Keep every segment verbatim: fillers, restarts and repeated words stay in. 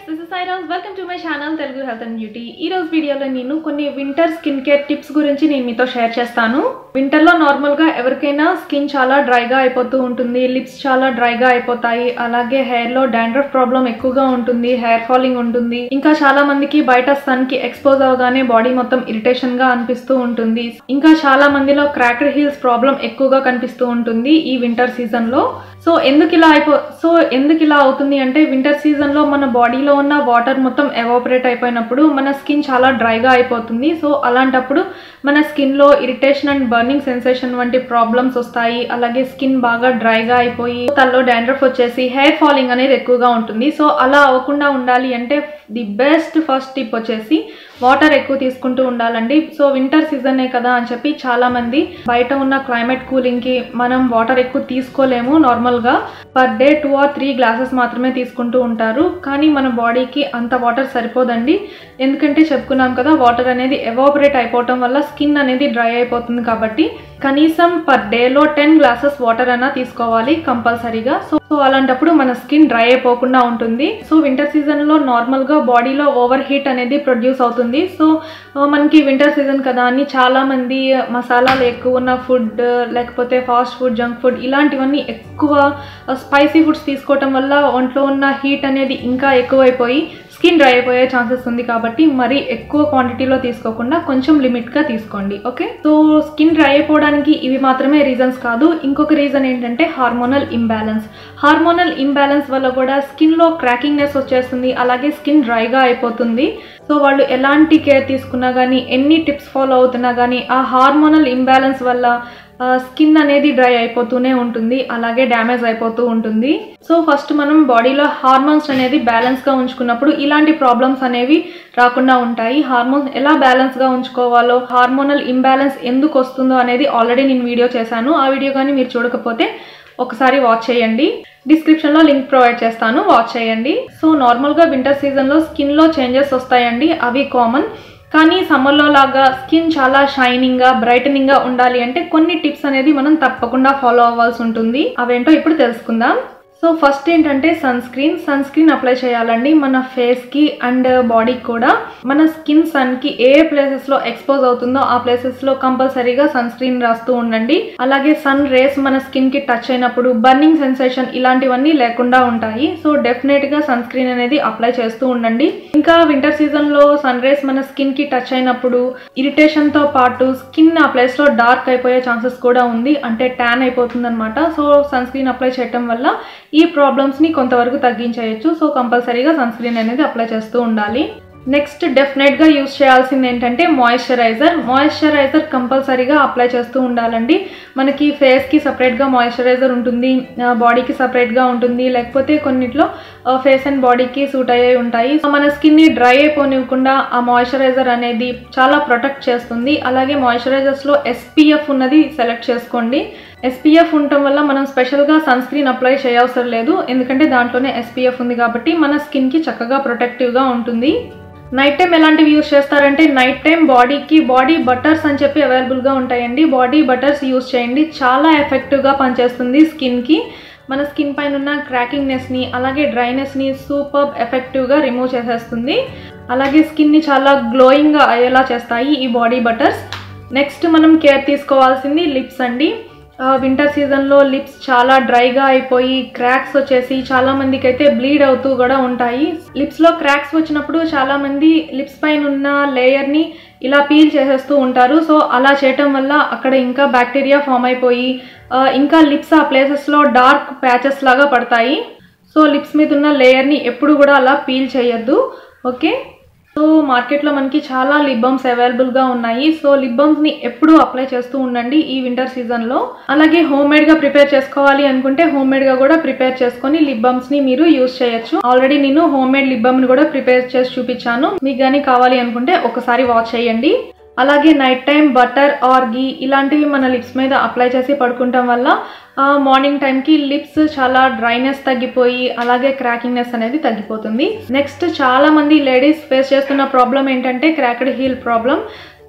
this is Sairaj. Welcome to my channel Telugu Health and Beauty. ఈ రోజు వీడియోలో నేను కొన్ని వింటర్ స్కిన్ కేర్ టిప్స్ గురించి నేను మీతో షేర్ చేస్తాను. వింటర్ లో నార్మల్ గా ఎవరికైనా స్కిన్ చాలా డ్రైగా అయిపోతూ ఉంటుంది, లిప్స్ చాలా డ్రైగా అయిపోతాయి, అలాగే హెయిర్ లో డాండ్రఫ్ ప్రాబ్లం ఎక్కువగా ఉంటుంది, హెయిర్ ఫాలింగ్ ఉంటుంది. ఇంకా చాలా మందికి బయట సన్ కి ఎక్స్పోజ్ అవగానే బాడీ మొత్తం ఇరిటేషన్ గా అనిపిస్తూ ఉంటుంది. ఇంకా చాలా మందిలో క్రాక్డ్ హీల్స్ ప్రాబ్లం ఎక్కువగా కనిపిస్తూ ఉంటుంది ఈ వింటర్ సీజన్ లో. సో ఎందుకు ఇలా అయిపో సో ఎందుకు ఇలా అవుతుంది అంటే వింటర్ సీజన్ లో మన బాడీలో ఉన్న వాటర్ మొత్తం ఎవాపరేట్ అయిపోయినప్పుడు మన స్కిన్ చాలా డ్రైగా అయిపోతుంది. సో అలాంటప్పుడు మన స్కిన్ లో ఇరిటేషన్ అండ్ బర్నింగ్ సెన్సేషన్ వంటి ప్రాబ్లమ్స్ వస్తాయి. అలాగే స్కిన్ బాగా డ్రైగా అయిపోయి తల్లో డాండ్రఫ్ వచ్చేసి హెయిర్ ఫాలింగ్ అనేది ఎక్కువగా ఉంటుంది. సో అలా అవ్వకుండా ఉండాలి అంటే ది బెస్ట్ ఫస్ట్ టిప్ వచ్చేసి వాటర్ ఎక్కువ తీసుకుంటూ ఉండాలండి. సో వింటర్ సీజనే కదా అని చెప్పి చాలా మంది బయట ఉన్న క్లైమేట్ కూలింగ్ కి మనం వాటర్ ఎక్కువ తీసుకోలేము, నార్మల్ గా per day two or three glasses మాత్రమే తీసుకుంటూ ఉంటారు. కానీ మన బాడీకి అంత వాటర్ సరిపోదండి. ఎందుకంటే చెప్పుకున్నాం కదా, వాటర్ అనేది ఎవాపరేట్ అయిపోవటం వల్ల స్కిన్ అనేది డ్రై అయిపోతుంది. కాబట్టి కనీసం పర్ డేలో టెన్ గ్లాసెస్ వాటర్ అయినా తీసుకోవాలి కంపల్సరీగా. సో సో అలాంటప్పుడు మన స్కిన్ డ్రై అయిపోకుండా ఉంటుంది. సో వింటర్ సీజన్ లో నార్మల్ గా బాడీలో ఓవర్ హీట్ అనేది ప్రొడ్యూస్ అవుతుంది. సో మనకి వింటర్ సీజన్ కదా అని చాలా మంది మసాలాలు ఎక్కువ ఉన్న ఫుడ్, లేకపోతే ఫాస్ట్ ఫుడ్, జంక్ ఫుడ్ ఇలాంటివన్నీ ఎక్కువ స్పైసీ ఫుడ్స్ తీసుకోవటం వల్ల ఒంట్లో ఉన్న హీట్ అనేది ఇంకా ఎక్కువైపోయి స్కిన్ డ్రై అయిపోయే ఛాన్సెస్ ఉంది. కాబట్టి మరి ఎక్కువ క్వాంటిటీలో తీసుకోకుండా కొంచెం లిమిట్గా తీసుకోండి. ఓకే, సో స్కిన్ డ్రై అయిపోవడానికి ఇవి మాత్రమే రీజన్స్ కాదు. ఇంకొక రీజన్ ఏంటంటే హార్మోనల్ ఇంబ్యాలెన్స్. హార్మోనల్ ఇంబ్యాలెన్స్ వల్ల కూడా స్కిన్లో క్రాకింగ్నెస్ వచ్చేస్తుంది, అలాగే స్కిన్ డ్రైగా అయిపోతుంది. సో వాళ్ళు ఎలాంటి కేర్ తీసుకున్నా కానీ, ఎన్ని టిప్స్ ఫాలో అవుతున్నా కానీ ఆ హార్మోనల్ ఇంబ్యాలెన్స్ వల్ల స్కిన్ అనేది డ్రై అయిపోతూనే ఉంటుంది, అలాగే డ్యామేజ్ అయిపోతూ ఉంటుంది. సో ఫస్ట్ మనం బాడీలో హార్మోన్స్ అనేది బ్యాలెన్స్గా ఉంచుకున్నప్పుడు ఇలాంటి ప్రాబ్లమ్స్ అనేవి రాకుండా ఉంటాయి. హార్మోన్స్ ఎలా బ్యాలెన్స్గా ఉంచుకోవాలో, హార్మోనల్ ఇంబ్యాలెన్స్ ఎందుకు వస్తుందో అనేది ఆల్రెడీ నేను వీడియో చేశాను. ఆ వీడియో కానీ మీరు చూడకపోతే ఒకసారి వాచ్ చేయండి, డిస్క్రిప్షన్ లో లింక్ ప్రొవైడ్ చేస్తాను, వాచ్ చేయండి. సో నార్మల్ గా వింటర్ సీజన్ లో స్కిన్ లో చేంజెస్ వస్తాయండి, అవి కామన్. కానీ సమ్మర్లో లాగా స్కిన్ చాలా షైనింగ్ గా, బ్రైటనింగ్ గా ఉండాలి అంటే కొన్ని టిప్స్ అనేది మనం తప్పకుండా ఫాలో అవ్వాల్సి ఉంటుంది. అవేంటో ఇప్పుడు తెలుసుకుందాం. సో ఫస్ట్ ఏంటంటే sunscreen sunscreen apply చేయాలండి మన ఫేస్ కి అండ్ బాడీకి కూడా. మన స్కిన్ సన్ కి ఏ ప్లేసెస్ లో ఎక్స్పోజ్ అవుతుందో ఆ ప్లేసెస్ లో కంపల్సరీగా సన్ స్క్రీన్ రాస్తూ ఉండండి. అలాగే సన్ రేస్ మన స్కిన్ కి టచ్ అయినప్పుడు బర్నింగ్ సెన్సేషన్ ఇలాంటివన్నీ లేకుండా ఉంటాయి. సో డెఫినెట్ గా సన్ స్క్రీన్ అనేది అప్లై చేస్తూ ఉండండి. ఇంకా వింటర్ సీజన్ లో సన్ రేస్ మన స్కిన్ కి టచ్ అయినప్పుడు ఇరిటేషన్ తో పాటు స్కిన్ ఆ ప్లేస్ లో డార్క్ అయిపోయే ఛాన్సెస్ కూడా ఉంది, అంటే ట్యాన్ అయిపోతుంది అనమాట. సో సన్ స్క్రీన్ అప్లై చేయటం వల్ల ఈ ప్రాబ్లమ్స్ ని కొంతవరకు తగ్గించవచ్చు. సో కంపల్సరీగా సన్ స్క్రీన్ అనేది అప్లై చేస్తూ ఉండాలి. నెక్స్ట్ డెఫినెట్ గా యూజ్ చేయాల్సింది ఏంటంటే మాయిశ్చరైజర్. మాయిశ్చరైజర్ కంపల్సరీగా అప్లై చేస్తూ ఉండాలండి. మనకి ఫేస్ కి సపరేట్ గా మాయిశ్చరైజర్ ఉంటుంది, బాడీకి సపరేట్ గా ఉంటుంది, లేకపోతే కొన్నిట్లో ఫేస్ అండ్ బాడీకి సూట్ అయ్యే ఉంటాయి. మన స్కిన్ ని డ్రై అయిపోనివ్వకుండా ఆ మాయిశ్చరైజర్ అనేది చాలా ప్రొటెక్ట్ చేస్తుంది. అలాగే మాయిశ్చరైజర్స్ లో ఎస్పీఎఫ్ ఉన్నది సెలెక్ట్ చేసుకోండి. ఎస్పీఎఫ్ ఉండటం వల్ల మనం స్పెషల్గా సన్ స్క్రీన్ అప్లై చేయవసరం లేదు, ఎందుకంటే దాంట్లోనే ఎస్పీఎఫ్ ఉంది కాబట్టి మన స్కిన్కి చక్కగా ప్రొటెక్టివ్గా ఉంటుంది. నైట్ టైం ఎలాంటివి యూజ్ చేస్తారంటే నైట్ టైం బాడీకి బాడీ బటర్స్ అని చెప్పి అవైలబుల్గా ఉంటాయండి. బాడీ బటర్స్ యూజ్ చేయండి, చాలా ఎఫెక్టివ్గా పనిచేస్తుంది స్కిన్కి. మన స్కిన్ పైన ఉన్న క్రాకింగ్నెస్ని అలాగే డ్రైనెస్ని సూపర్ ఎఫెక్టివ్గా రిమూవ్ చేసేస్తుంది. అలాగే స్కిన్ని చాలా గ్లోయింగ్గా అయ్యేలా చేస్తాయి ఈ బాడీ బటర్స్. నెక్స్ట్ మనం కేర్ తీసుకోవాల్సింది లిప్స్ అండి. వింటర్ సీజన్లో లిప్స్ చాలా డ్రైగా అయిపోయి క్రాక్స్ వచ్చేసి చాలా మందికి అయితే బ్లీడ్ అవుతూ కూడా ఉంటాయి. లిప్స్లో క్రాక్స్ వచ్చినప్పుడు చాలా మంది లిప్స్ పైన ఉన్న లేయర్ని ఇలా పీల్ చేసేస్తూ ఉంటారు. సో అలా చేయటం వల్ల అక్కడ ఇంకా బ్యాక్టీరియా ఫామ్ అయిపోయి ఇంకా లిప్స్ ఆ ప్లేసెస్లో డార్క్ ప్యాచెస్ లాగా పడతాయి. సో లిప్స్ మీద ఉన్న లేయర్ని ఎప్పుడు కూడా అలా పీల్ చేయొద్దు. ఓకే, సో మార్కెట్లో మనకి చాలా లిప్ బామ్స్ అవైలబుల్గా ఉన్నాయి. సో లిప్ బామ్స్ని ఎప్పుడూ అప్లై చేస్తూ ఉండండి ఈ వింటర్ సీజన్లో. అలాగే హోమ్ మేడ్గా ప్రిపేర్ చేసుకోవాలి అనుకుంటే హోమ్ మేడ్గా కూడా ప్రిపేర్ చేసుకొని లిప్ బామ్స్ని మీరు యూజ్ చేయొచ్చు. ఆల్రెడీ నేను హోమ్ మేడ్ లిప్ బామ్ని కూడా ప్రిపేర్ చేసి చూపించాను, మీకు కానీ కావాలి అనుకుంటే ఒకసారి వాచ్ చేయండి. అలాగే night time butter or ghee ఇలాంటివి మన లిప్స్ మీద అప్లై చేసి పడుకుంటాం వల్ల మార్నింగ్ టైంకి లిప్స్ చాలా డ్రైనెస్ తగ్గిపోయి అలాగే క్రాకింగ్నెస్ అనేది తగ్గిపోతుంది. నెక్స్ట్ చాలా మంది లేడీస్ ఫేస్ చేస్తున్న ప్రాబ్లం ఏంటంటే క్రాక్డ్ హీల్ ప్రాబ్లం.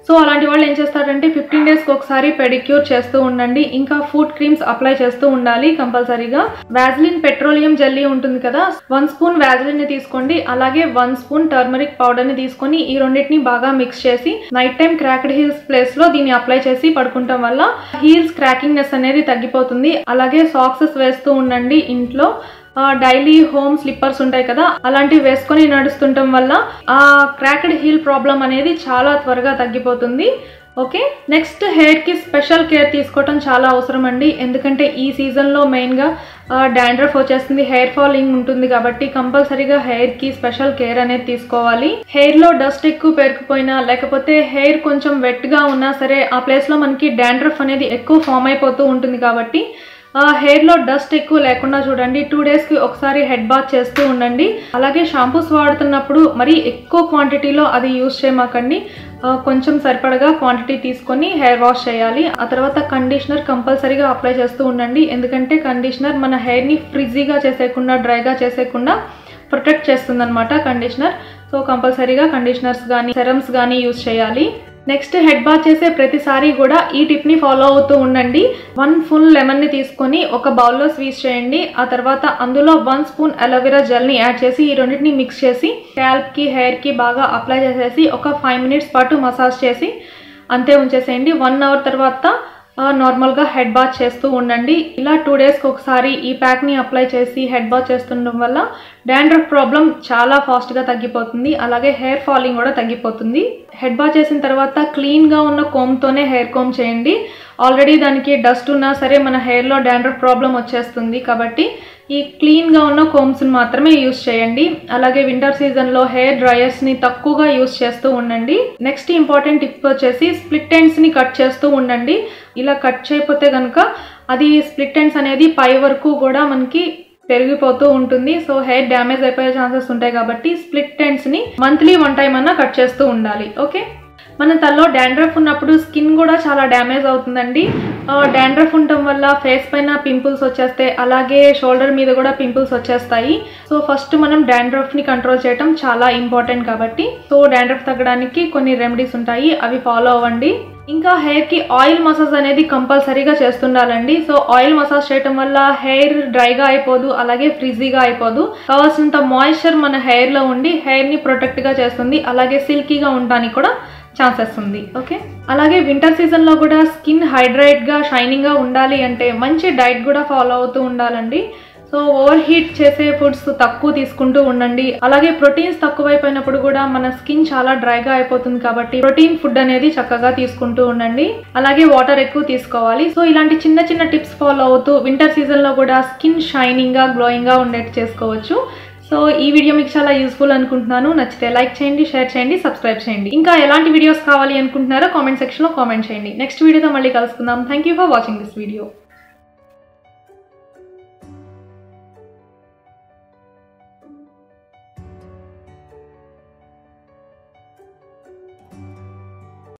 సో అలాంటి వాళ్ళు ఏం చేస్తారంటే ఫిఫ్టీన్ డేస్కి ఒకసారి పెడిక్యూర్ చేస్తూ ఉండండి. ఇంకా ఫుడ్ క్రీమ్స్ అప్లై చేస్తూ ఉండాలి కంపల్సరీగా. వ్యాజిలిన్ పెట్రోలియం జెల్లీ ఉంటుంది కదా, వన్ స్పూన్ వ్యాజిలిన్ ని తీసుకోండి. అలాగే వన్ స్పూన్ టర్మరిక్ పౌడర్ ని తీసుకొని ఈ రెండింటిని బాగా మిక్స్ చేసి night time cracked heels place లో దీన్ని అప్లై చేసి పడుకుంటాం వల్ల హీల్స్ క్రాకింగ్నెస్ అనేది తగ్గిపోతుంది. అలాగే సాక్సెస్ వేస్తూ ఉండండి. ఇంట్లో డైలీ హోమ్ స్లిప్పర్స్ ఉంటాయి కదా, అలాంటివి వేసుకొని నడుస్తుండటం వల్ల ఆ క్రాక్డ్ హీల్ ప్రాబ్లం అనేది చాలా త్వరగా తగ్గిపోతుంది. ఓకే, నెక్స్ట్ హెయిర్ కి స్పెషల్ కేర్ తీసుకోవటం చాలా అవసరం అండి. ఎందుకంటే ఈ సీజన్ లో మెయిన్ గా డాండ్రఫ్ వచ్చేస్తుంది, హెయిర్ ఫాలింగ్ ఉంటుంది కాబట్టి కంపల్సరీగా హెయిర్ కి స్పెషల్ కేర్ అనేది తీసుకోవాలి. హెయిర్ లో డస్ట్ ఎక్కువ పేరుకుపోయినా లేకపోతే హెయిర్ కొంచెం వెట్ గా ఉన్నా సరే ఆ ప్లేస్ లో మనకి డాండ్రఫ్ అనేది ఎక్కువ ఫామ్ అయిపోతూ ఉంటుంది కాబట్టి హెయిర్ లో డస్ట్ ఎక్కువ లేకుండా చూడండి. టూ డేస్ కి ఒకసారి హెడ్ బాత్ చేస్తూ ఉండండి. అలాగే షాంపూస్ వాడుతున్నప్పుడు మరి ఎక్కువ క్వాంటిటీలో అది యూజ్ చేయమాకండి. కొంచెం సరిపడగా క్వాంటిటీ తీసుకొని హెయిర్ వాష్ చేయాలి. ఆ తర్వాత కండిషనర్ కంపల్సరీగా అప్లై చేస్తూ ఉండండి. ఎందుకంటే కండిషనర్ మన హెయిర్ ని ఫ్రిజీగా చేసేయకుండా డ్రైగా చేసేయకుండా ప్రొటెక్ట్ చేస్తుంది అనమాట కండిషనర్. సో కంపల్సరీగా కండిషనర్స్ కానీ సెరమ్స్ కానీ యూజ్ చేయాలి. నెక్స్ట్ హెడ్ బాత్ చేసే ప్రతిసారి కూడా ఈ టిప్ ని ఫాలో అవుతూ ఉండండి. వన్ ఫుల్ లెమన్ ని తీసుకొని ఒక బౌల్లో స్వీజ్ చేయండి. ఆ తర్వాత అందులో వన్ స్పూన్ అలోవెరా జెల్ ని యాడ్ చేసి ఈ రెండింటిని మిక్స్ చేసి స్కాల్ప్ కి హెయిర్ కి బాగా అప్లై చేసేసి ఒక ఫైవ్ మినిట్స్ పాటు మసాజ్ చేసి అంతే ఉంచేసేయండి. వన్ అవర్ తర్వాత నార్మల్ గా హెడ్ బాత్ చేస్తూ ఉండండి. ఇలా టూ డేస్ కి ఒకసారి ఈ ప్యాక్ ని అప్లై చేసి హెడ్ బాత్ చేస్తుండడం వల్ల డాండ్రఫ్ ప్రాబ్లం చాలా ఫాస్ట్ గా తగ్గిపోతుంది. అలాగే హెయిర్ ఫాలింగ్ కూడా తగ్గిపోతుంది. హెడ్ బాత్ చేసిన తర్వాత క్లీన్ గా ఉన్న కోమ్ తోనే హెయిర్ కోమ్ చేయండి. ఆల్రెడీ దానికి డస్ట్ ఉన్నా సరే మన హెయిర్ లో డాండ్రఫ్ ప్రాబ్లం వచ్చేస్తుంది కాబట్టి ఈ క్లీన్ గా ఉన్న కోమ్స్ మాత్రమే యూజ్ చేయండి. అలాగే వింటర్ సీజన్ లో హెయిర్ డ్రైయర్స్ ని తక్కువగా యూజ్ చేస్తూ ఉండండి. నెక్స్ట్ ఇంపార్టెంట్ టిప్ వచ్చేసి స్ప్లిట్ ఎండ్స్ ని కట్ చేస్తూ ఉండండి. ఇలా కట్ చేయకపోతే కనుక అది స్ప్లిట్ ఎండ్స్ అనేది పై వరకు కూడా మనకి పెరిగిపోతూ ఉంటుంది. సో హెయిర్ డ్యామేజ్ అయిపోయే ఛాన్సెస్ ఉంటాయి కాబట్టి స్ప్లిట్ ఎండ్స్ ని మంత్లీ వన్ టైం అన్నా కట్ చేస్తూ ఉండాలి. ఓకే, మన తలలో డాండ్రఫ్ ఉన్నప్పుడు స్కిన్ కూడా చాలా డ్యామేజ్ అవుతుందండి. డాండ్రఫ్ ఉండటం వల్ల ఫేస్ పైన పింపుల్స్ వచ్చేస్తాయి, అలాగే షోల్డర్ మీద కూడా పింపుల్స్ వచ్చేస్తాయి. సో ఫస్ట్ మనం డాండ్రఫ్ ని కంట్రోల్ చేయడం చాలా ఇంపార్టెంట్ కాబట్టి సో డాండ్రఫ్ తగ్గడానికి కొన్ని రెమెడీస్ ఉంటాయి, అవి ఫాలో అవ్వండి. ఇంకా హెయిర్ కి ఆయిల్ మసాజ్ అనేది కంపల్సరీగా చేస్తుండాలండి. సో ఆయిల్ మసాజ్ చేయటం వల్ల హెయిర్ డ్రైగా అయిపోదు, అలాగే ఫ్రిజీగా అయిపోదు. కావాల్సినంత మాయిశ్చర్ మన హెయిర్ లో ఉండి హెయిర్ ని ప్రొటెక్ట్ గా చేస్తుంది. అలాగే సిల్కీగా ఉండడానికి కూడా ఛాన్సెస్ ఉంది. ఓకే, అలాగే వింటర్ సీజన్ లో కూడా స్కిన్ హైడ్రేట్ గా షైనింగ్ గా ఉండాలి అంటే మంచి డైట్ కూడా ఫాలో అవుతూ ఉండాలండి. సో ఓవర్ హీట్ చేసే ఫుడ్స్ తక్కువ తీసుకుంటూ ఉండండి. అలాగే ప్రోటీన్స్ తక్కువైపోయినప్పుడు కూడా మన స్కిన్ చాలా డ్రైగా అయిపోతుంది కాబట్టి ప్రోటీన్ ఫుడ్ అనేది చక్కగా తీసుకుంటూ ఉండండి. అలాగే వాటర్ ఎక్కువ తీసుకోవాలి. సో ఇలాంటి చిన్న చిన్న టిప్స్ ఫాలో అవుతూ వింటర్ సీజన్ లో కూడా స్కిన్ షైనింగ్ గా గ్లోయింగ్ గా ఉండేట్టు చేసుకోవచ్చు. సో ఈ వీడియో మీకు చాలా యూస్ఫుల్ అనుకుంటున్నాను. నచ్చితే లైక్ చేయండి, షేర్ చేయండి, సబ్స్క్రైబ్ చేయండి. ఇంకా ఎలాంటి వీడియోస్ కావాలి అనుకుంటున్నారో కామెంట్ సెక్షన్ లో కామెంట్ చేయండి. నెక్స్ట్ వీడియోతో మళ్ళీ కలుసుకుందాం. Thank you for watching this video.